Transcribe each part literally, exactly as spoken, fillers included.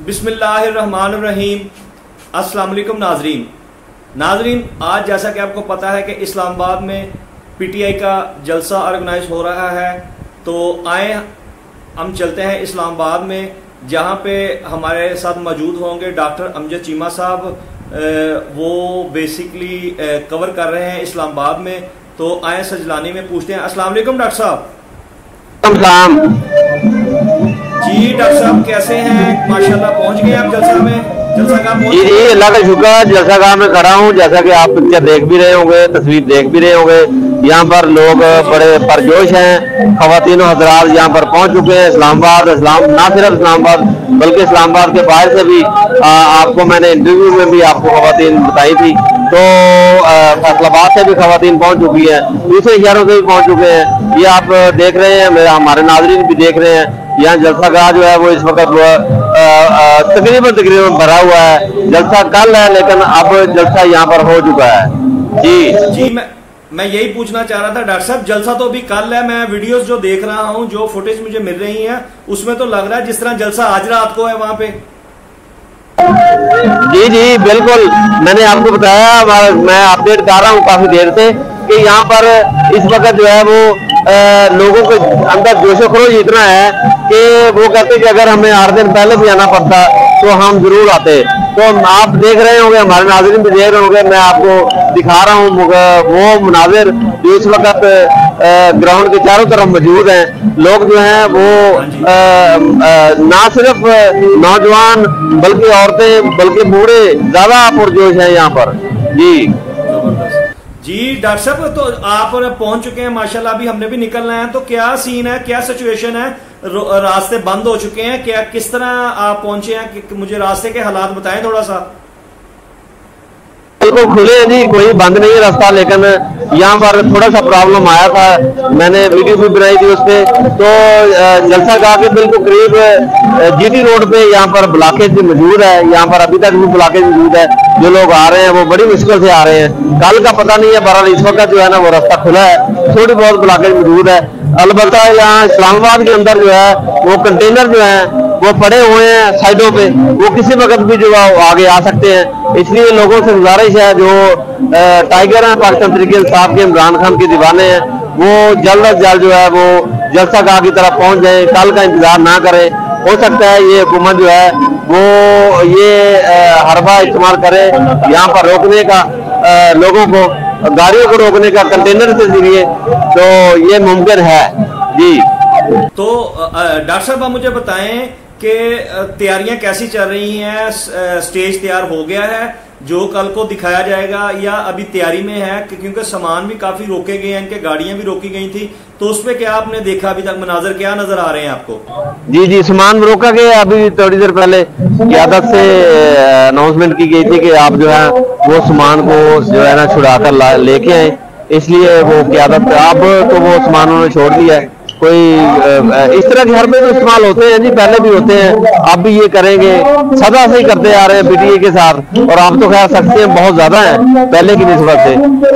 बिस्मिल्लाहिर्रहमानिर्रहीम। अस्सलाम वालेकुम नाजरीन नाजरीन आज जैसा कि आपको पता है कि इस्लामाबाद में पीटीआई का जलसा ऑर्गेनाइज हो रहा है, तो आए हम चलते हैं इस्लामाबाद में, जहां पे हमारे साथ मौजूद होंगे डॉक्टर अमजद चीमा साहब। वो बेसिकली कवर कर रहे हैं इस्लामाबाद में, तो आए सजलानी में पूछते हैं। अस्सलाम वालेकुम डॉक्टर साहब। जी डॉक्टर साहब कैसे हैं? माशाल्लाह पहुंच गए आप जलसा में? जलसा का जी जी अल्लाह का शुक्र है, जलसा गाह में खड़ा हूँ। जैसा कि आप पिक्चर देख भी रहे होंगे, तस्वीर देख भी रहे होंगे, यहाँ पर लोग बड़े परजोश हैं। खवातीन हजरात यहाँ पर पहुँच चुके हैं। इस्लामाबाद इस्लाम ना सिर्फ इस्लामाबाद बल्कि इस्लामाबाद के बाहर से भी आ, आपको मैंने इंटरव्यू में भी आपको खवातीन बताई थी, तो फैसलाबाद से भी खवातीन पहुँच चुकी है, दूसरे शहरों से भी पहुँच चुके हैं। ये आप देख रहे हैं, हमारे नाज़रीन भी देख रहे हैं। यहाँ जलसा गाह जो है वो इस वक्त तकरीबन तकरीबन भरा हुआ है। जलसा कल है लेकिन अब जलसा यहाँ पर हो चुका है। जी जी मैं मैं यही पूछना चाह रहा था डॉक्टर साहब, जलसा तो अभी कल है। मैं वीडियोस जो देख रहा हूँ, जो फुटेज मुझे मिल रही है, उसमें तो लग रहा है जिस तरह जलसा आज रात को है वहां पे। जी जी बिल्कुल, मैंने आपको बताया, मैं अपडेट कर रहा हूँ काफी देर से कि यहाँ पर इस वक्त जो है वो आ, लोगों के अंदर जोशो खरोश इतना है कि वो कहते कि अगर हमें आठ दिन पहले भी आना पड़ता तो हम जरूर आते। तो आप देख रहे होंगे, हमारे नाज़रीन भी देख रहे होंगे, मैं आपको दिखा रहा हूँ वो मुनाजिर जो इस वक्त ग्राउंड के चारों तरफ मौजूद हैं। लोग जो हैं वो आ, आ, ना सिर्फ नौजवान बल्कि औरतें बल्कि बूढ़े ज्यादा पुरजोश हैं यहाँ पर। जी जी डॉक्टर साहब, तो आप पहुंच चुके हैं माशाल्लाह, अभी हमने भी निकलना है, तो क्या सीन है, क्या सिचुएशन है? रास्ते बंद हो चुके हैं क्या? किस तरह आप पहुंचे हैं कि मुझे रास्ते के हालात बताएं थोड़ा सा। बिल्कुल खुले हैं जी, कोई बंद नहीं है रास्ता, लेकिन यहाँ पर थोड़ा सा प्रॉब्लम आया था। मैंने वीडियो भी बनाई थी उस पर। तो जलसा गाह के बिल्कुल करीब जीटी रोड पे यहाँ पर ब्लॉकेज मौजूद है। यहाँ पर अभी तक भी ब्लॉकेज मौजूद है। जो लोग आ रहे हैं वो बड़ी मुश्किल से आ रहे हैं। कल का पता नहीं है, बहरहाल इस वक्त जो है ना वो रास्ता खुला है, थोड़ी बहुत ब्लॉकेज मौजूद है। अलबत्ता यहाँ इस्लामाबाद के अंदर जो है वो कंटेनर जो है वो पड़े हुए हैं साइडों पे, वो किसी वक्त भी जो है आगे आ सकते हैं। इसलिए लोगों से गुजारिश है, जो टाइगर हैं पाकिस्तान तहरीक इंसाफ के इमरान खान के दीवाने हैं, वो जल्द अज जल्द जो है वो जलसा गाह की तरफ पहुंच जाए, कल का इंतजार ना करें। हो सकता है ये हुकूमत जो है वो ये हरबा इस्तेमाल करे यहाँ पर रोकने का, आ, लोगों को गाड़ियों को रोकने का कंटेनर के जरिए, तो ये मुमकिन है। जी तो डॉक्टर साहब आप मुझे बताएं कि तैयारियां कैसी चल रही हैं? स्टेज तैयार हो गया है जो कल को दिखाया जाएगा, या अभी तैयारी में है? क्योंकि सामान भी काफी रोके गए हैं, इनके गाड़ियां भी रोकी गई थी, तो उसमें क्या आपने देखा अभी तक मनाजर क्या नजर आ रहे हैं आपको? जी जी सामान रोका गया। अभी थोड़ी देर पहले क़यादत से अनाउंसमेंट की गई थी कि आप जो है वो सामान को जो है ना छुड़ा कर लेके आए, इसलिए वो क़यादत अब तो वो सामान उन्होंने छोड़ दिया है। कोई इस तरह के हरबे तो इस्तेमाल होते हैं जी, पहले भी होते हैं, अब भी ये करेंगे, सदा से ही करते आ रहे हैं पीटीए के साथ। और अब तो खैर सख्तियां बहुत ज्यादा हैं पहले की निस्बत से,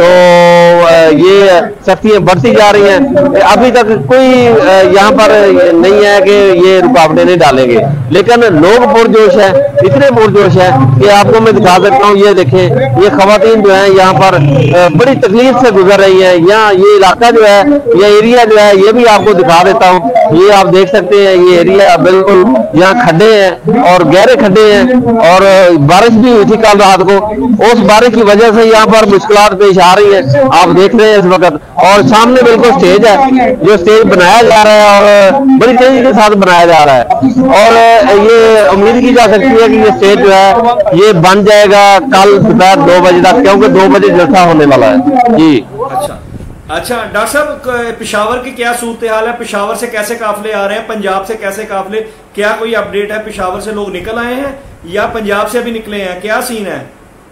तो ये सख्तियां बढ़ती जा रही हैं। अभी तक कोई यहाँ पर नहीं है कि ये रुकावटें नहीं डालेंगे, लेकिन लोग पुरजोश है, इतने पुरजोश है कि आपको मैं दिखा सकता हूँ। ये देखें, ये खवातीन जो है यहाँ पर बड़ी तकलीफ से गुजर रही है। यहाँ ये इलाका जो है, ये एरिया जो है, ये भी आपको दिखा देता हूँ। ये आप देख सकते हैं, ये एरिया बिल्कुल यहाँ खड्डे हैं और गहरे खड्डे हैं, और बारिश भी हुई थी कल रात को। उस बारिश की वजह से यहाँ पर मुश्किलात पेश आ रही है, आप देख रहे हैं इस वक्त। और सामने बिल्कुल स्टेज है, जो स्टेज बनाया जा रहा है और बड़ी तेजी के साथ बनाया जा रहा है, और ये उम्मीद की जा सकती है कि ये स्टेज जो है ये बन जाएगा कल दोपहर दो बजे तक, क्योंकि दो बजे जलसा होने वाला है। जी अच्छा अच्छा डॉक्टर साहब, पेशावर की क्या सूरत हाल है? पेशावर से कैसे काफिले आ रहे हैं? पंजाब से कैसे काफिले? क्या कोई अपडेट है? पेशावर से लोग निकल आए हैं या पंजाब से भी निकले हैं? क्या सीन है?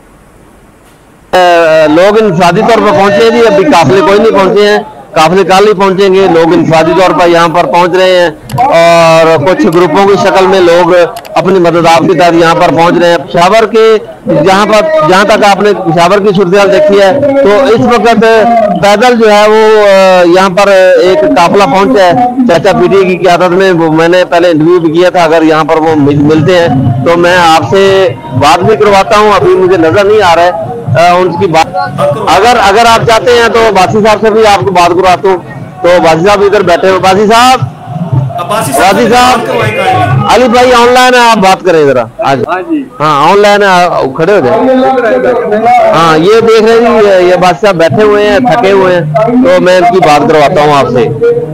आ, लोग इंफरादी तौर पर पहुंचे हैं जी, अभी काफिले कोई नहीं पहुंचे हैं। काफिले कल ही पहुंचेंगे। लोग इंफरादी तौर पर यहाँ पर पहुंच रहे हैं। اور کچھ گروپوں کی شکل میں لوگ اپنی مددات کے تحت یہاں پر پہنچ رہے ہیں. پشاور کے جہاں پر جہاں تک آپ نے پشاور کی صورتحال دیکھی ہے تو اس وقت پیدل جو ہے وہ یہاں پر ایک قافلہ پہنچا ہے چاچا پی ٹی کی قیادت میں. میں نے پہلے انٹرویو بھی کیا تھا, اگر یہاں پر وہ ملتے ہیں تو میں آپ سے بات بھی کرواتا ہوں. ابھی مجھے نظر نہیں آ رہا ہے ان کی بات. اگر اگر آپ چاہتے ہیں تو باسی صاحب سے بھی آپ کو بات کرواتا ہوں. تو باسی صاحب ادھر بیٹھے ہو. باسی صاحب باسی صاحب علی بھائی آن لائن ہے, آپ بات کریں ذرا آج. ہاں آن لائن ہے, کھڑے ہو جائیں. ہاں یہ دیکھ رہے جی یہ باسی صاحب بیٹھے ہوئے ہیں, تھکے ہوئے ہیں, تو میں ان کی بات کرواتا ہوں آپ سے.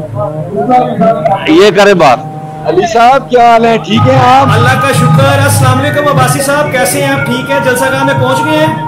یہ کرے بات. علی صاحب کیا حال ہے, ٹھیک ہیں آپ؟ اللہ کا شکر. السلام علیکم عباسی صاحب, کیسے ہیں آپ؟ ٹھیک ہے, جلسہ گاہ میں پہنچ گئے ہیں؟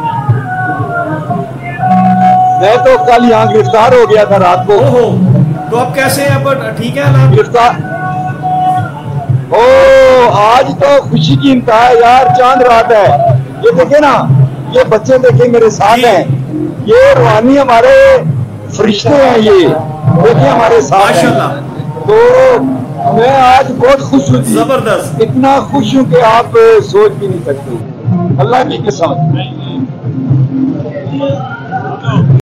میں تو کل یہاں گرفتار ہو گیا تھا رات کو. تو اب کیسے ہیں, اب ٹھیک ہے اللہ؟ گرفتار او آج تو خوشی کی انتہا ہے یار, چاند رات ہے. یہ دیکھیں نا, یہ بچے دیکھیں میرے ساتھ ہیں, یہ روحانی ہمارے فرشتے ہیں, یہ دیکھیں ہمارے ساتھ ہیں. تو میں آج بہت خوش ہوں, زبردست, اتنا خوش ہوں کہ آپ سوچ بھی نہیں سکتے, اللہ کی قسم.